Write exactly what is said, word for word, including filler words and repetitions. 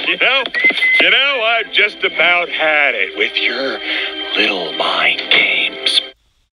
you know, you know, I've just about had it with your little